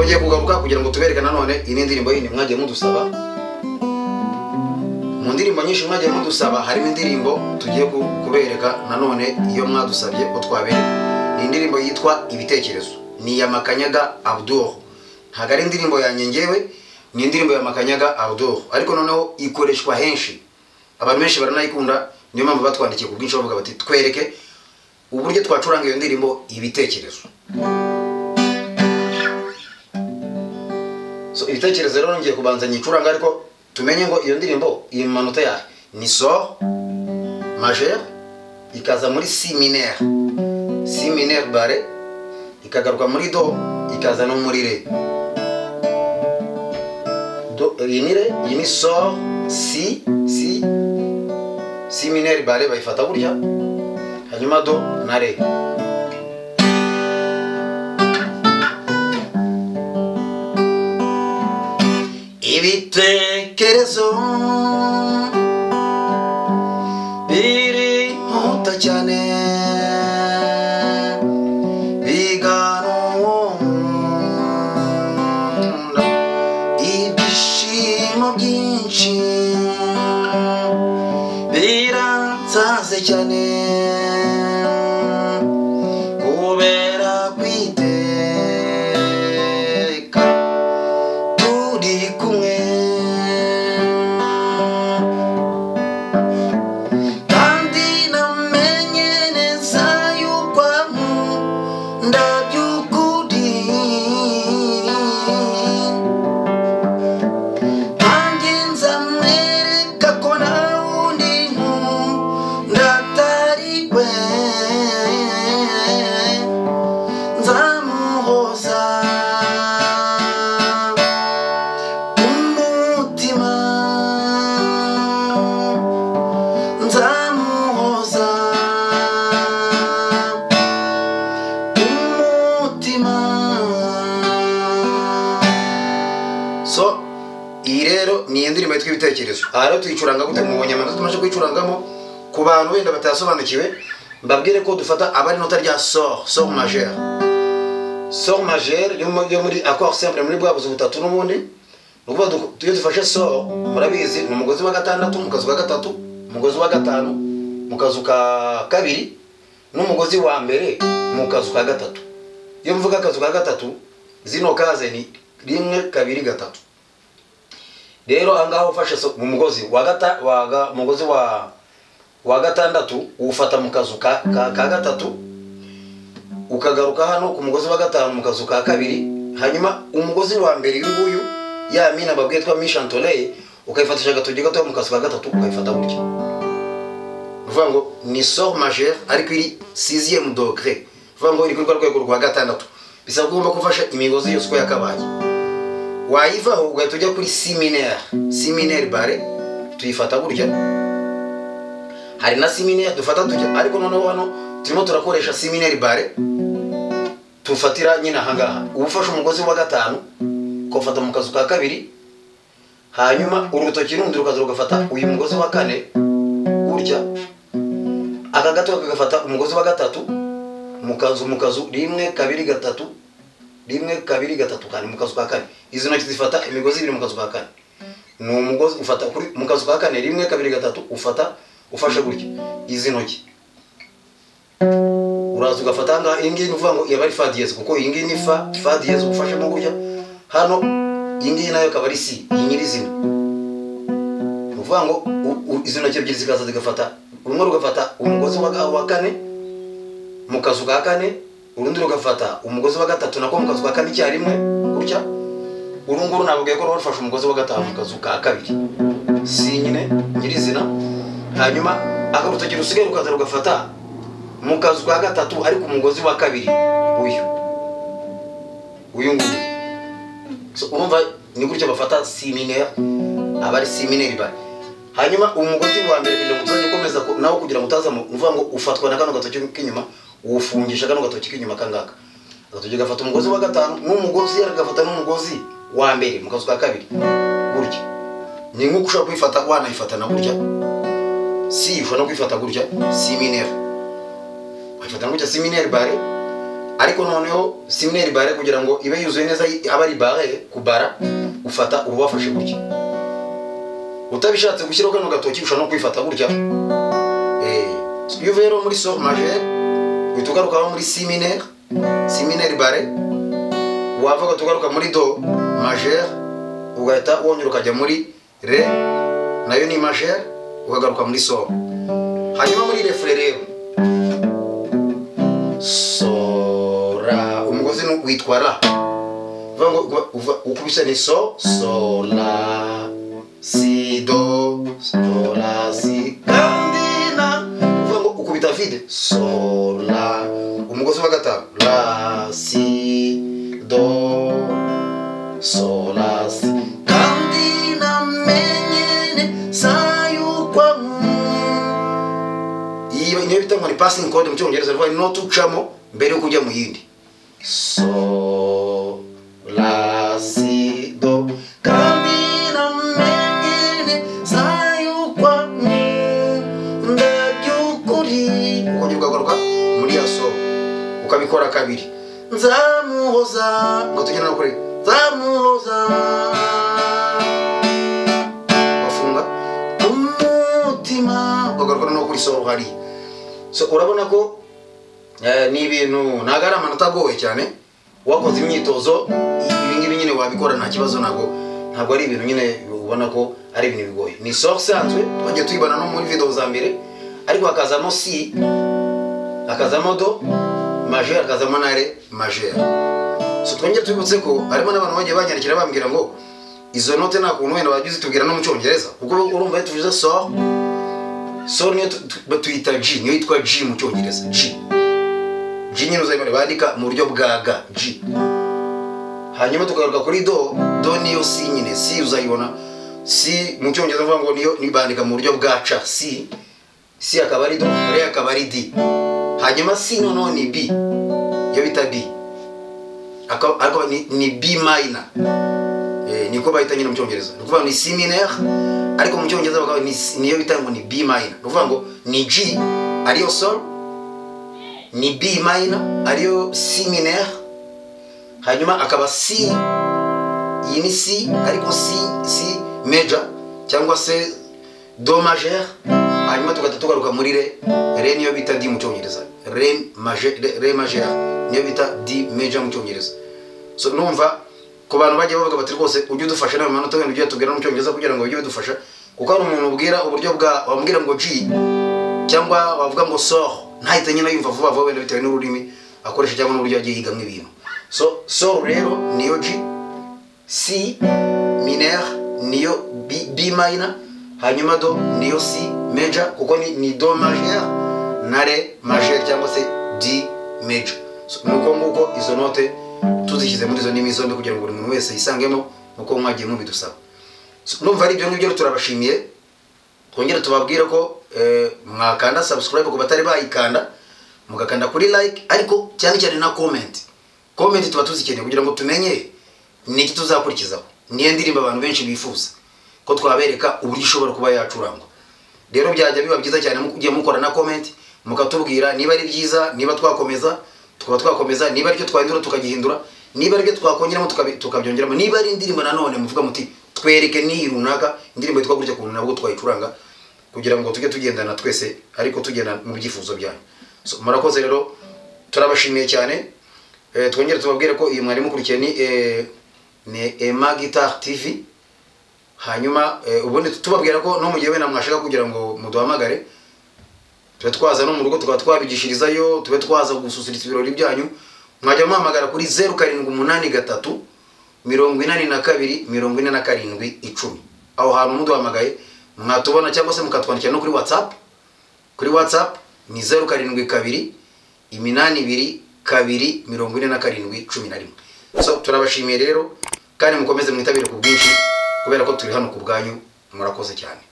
twongeye kugaruka kugira ngo tubereke nanone iyi ndirimbo yindi mwagiye mudusaba. Mu ndirimbo nyinshi mwagiye mudusaba harimo indirimbo tugiye kubereka nanone iyo mwadusabye ko twabereka. Ni indirimbo yitwa Ibitekerezo, ni ya Makanyaga Abdul. Ntago ari indirimbo yanjye ngewe, ni indirimbo ya Makanyaga Abdul, ariko noneho ikoreshwa henshi, abantu benshi baranayikunda. Niyo mpamvu batwandikiye ku bwinshi bavuga bati twereke uburyo twacuranga iyo ndirimbo Ibitekerezo. So Ibitekerezo rero ngiye kubanza nyicuranga, ariko tumenye ngo iyo ndirimbo iyi manota yayo ni so majeur, ikaza muri si mineur, si mineur bare, ikagaruka muri do, ikaza no muri re. Do iyi ni re, iyi ni so, si mineur bare bayifata burya, hanyuma do na re. Ibitekerezo birihuta cyane biganunda, ibyishimo byinshi biransaze cyane kubera kwiteka turi kumwe, kandi namenye neza yuko ankunda by'ukuri, kandi nzamwereka ko nta wundi nkunda atari we, nzamuhoza umutima, nzamuhoza umutima. So iyi rero ni indirimbo yitwa Ibitekerezo. Aha rero tuyicuranga gute? Mubonye amanota tumaze kuyicurangamo. Ku bantu wenda batasobanukiwe, mbabwire ko dufata abari nota rya so majeur. So majeur yo muri accord simple muri bwa buzu butatu n'ubundi. Nukuvuga iyo dufashe so, murabizi ni umugozi wa gatandatu, mukazu wa gatatu, umugozi wa gatanu, mukazu ka kabiri, n'umugozi wa mbere mukazu ka gatatu. Iyo mvuga akazu ka gatatu, zino kaze ni 1 2 3. Rero angaho ufashe so mu mugozi wa mugozi wa gatandatu ufata mukazu ka gatatu, ukagaruka hano ku mugozi wa gatanu mukazu ka kabiri, hanyuma umugozi wa mbere y'uyu ya mina babwiye twa Michantoleye ukayifatisha gatogi gato mukazu ka gatatu ukayifata buryo. Uvuga ngo ni so majeur ariko iri 6e degré, uvuga ngo iri kuri rwego rwa gatandatu. Bisaba ugomba kufasha imigozi yose uko yakabaye. Wayivaho ugahita ujya kuri si mineur bare, tuyifata burya. Hari na si mineur dufata tujya, ariko noneho hano turimo turakoresha si mineur bare, tufatira nyina hangaha. Ubufasha umugozi wa gatanu ukafata mu kazu ka kabiri, hanyuma urutoki rundi rukaza rugafata uyu mugozi wa kane burya, aka gato kagafata umugozi wa gatatu, mukazu 1 2 3, 1 2 3 kandi mukazu ka kane. Izo ntoki zifata imigozi ibiri mukazu ka kane. Ni umugozi ufata kuri mukazu ka kane 1 2 3 ufashe gutya. Izi ntoki uraza ugafata nga ingi uvuga ngo yaba ari fa dièse, kuko ingi ni fa dièse ufashe mu burya. Hano ingi nayo akaba ari si yinyirizina. Uvuga ngo izo ntoki ebyiri zikaza zigafata, rumwe rugafata umugozi wa kane mukazu ka kane, urundi rugafata umugozi wa gatatu nako mukazu ka kane icyarimwe gutya. Urunguru nabwiye ko rufasha umugozi wa gatanu mukazu ka kabiri, si nyine nyirizina. Hanyuma akarutoki rusigaye rukaza rugafata mukazu ka gatatu ariko umugozi wa kabiri uyu nguyu. So urumva ni gutya bafata si mineur, abari si mineur bare. Hanyuma umugozi wa mbere kugira ngo tuzajye komeza nawo kugira ngo utaza uvuga ngo ufatwa na kano gatoki k'inyuma, ufungisha kano gatoki k'inyuma kangaka. Agatoki gafata umugozi wa gatanu n'umugozi yaragafata n'umugozi wa mbere mukazu ka kabiri gutya. Ni nkuko ushobora kwifata wanayifata na gutya. Si ushobora no kwifata gutya si mineur. Wifata gutya si mineur bare, ariko noneho si mine ribare kugira ngo ibe yuzuye neza aba ribare kubara ufata urubafashe gutya utabishatse gushyiraho kano gatoki ushobora no kwifata gutya iyo uvuye rero muri sol majeur uhita ugaruka muri si mineur ribare wava ugatugaruka muri do majeur ugahita wongera ukajya muri re nayo ni majeur ukagaruka muri sol hanyuma muri refre rero sora umugozi witwa la ukubise ni so la si do la si kandi na ukubita vide so la umugozi wa gatanu la si do so la si kandi na menyene sayukwa iyo niyo bita ngo ni passing code mu cyongereza rwa no tucamo mbere yo kujya mu yindi so la si do kandi na menyene sayukwa ndabyukuri ukongera ukagaruka muri ya so ukabikora kabiri nzamuhoza ngo tugenda kuri nzamuhoza wafunga umutima ukagaruka no kuri so hari so urabona ko ni ibintu nagara amanota agoye cyane wakoze imyitozo ibingibi nyine wabikora nta kibazo ntabwo ari ibintu nyine ubona ko ari ibintu bigoye ni so sanzwe twagiye tuyibana no muri video za mbere ariko hakazamo si hakazamo do majeur hakazamo na re majeur so twongeye tubibutse ko harimo n'abantu bagiye banyandikira bambwira ngo izo note nta kuntu wenda bagize tubwira no mu cyongereza kuko urumva tuvuze so niyo tuyita G niyo yitwa G mu cyongereza G nyine uzayibona bandika mu buryo bwa ga G hanyuma tukagaruka kuri do niyo si nyine si uzayibona si mu cyongereza uvuga ngo niyo nibandika mu buryo bwa ca si akaba ari do re akaba ari d hanyuma si noneho ni b yo bita b akaba ni b minor niko bahita nyine mu cyongereza ni ukuvuga ni si mineur ariko mu cyongereza bakaba niyo bita ngo ni b minor ni ukuvuga ngo ni G ariyo sol ni b minor ariyo si mineur hanyuma akaba C iyi ni C ariko C major cyangwa se do majeur hanyuma tugahita tugaruka muri re niyo bita D mu cyongereza re majeur niyo bita D major mu cyongereza so numva ku bantu bagiye bavuga bati rwose ujye udufasha nawe manota wenda ujye tubwira mu cyongereza kugira ngo ujye udufasha kuko hari umuntu ubwira uburyo wamubwira ngo G cyangwa wavuga ngo sor ntahita nyine yumva vuba vuba wenda bitewe n'ururimi akoresha cyangwa n'uburyo yagiye yigamo ibintu so sor rero niyo G C mineur niyo B minor hanyuma do niyo C major kuko ni do majeur na re majeur cyangwa se D major so nuko nguko izo note tuzishyize muri izo ndimi zombi kugira ngo buri muntu wese yisangemo nuko mwagiye mubidusaba so numva ari ibyo ngibyo turabashimiye twongere tubabwire ko mwakanda subscribe ku batari bayikanda mugakanda kuri like ariko cyane cyane na comment tuba tuzikeneye kugira ngo tumenye niki tuzakurikizaho niyo ndirimbo abantu benshi bifuza ko twabereka uburyo ishobora kuba yacurangwa rero byajya biba byiza cyane mugiye mukora na comment mukatubwira niba ari byiza niba twakomeza niba aricyo twahindura tukagihindura niba aricyo twakongeramo tukabyongeramo niba ari indirimbo nanone muvuga muti twereke ni runaka indirimbo yitwa gutya kuntu nabwo twayicuranga kugira ngo tujye tugendana twese ariko tugenda mu byifuzo byanyu so murakoze rero turabashimiye cyane twongere tubabwire ko iyi mwari mukurikiye ni Ema Guitar TV hanyuma ubundi tubabwira ko no mu gihe wenda mwashaka kugira ngo muduhamagare tube twaza no mu rugo tukaba twabigishirizayo tube twaza gususurutsa ibirori byanyu mwajya muhamagara kuri 0783 82 47 10 aho hantu muduhamagaye mwatubona cyangwa se mukatwandikira no kuri WhatsApp ni 0722 82 2 47 11 so turabashimiye rero kandi mukomeze mwitabire ku bwinshi kubera ko turi hano ku bwanyu murakoze cyane.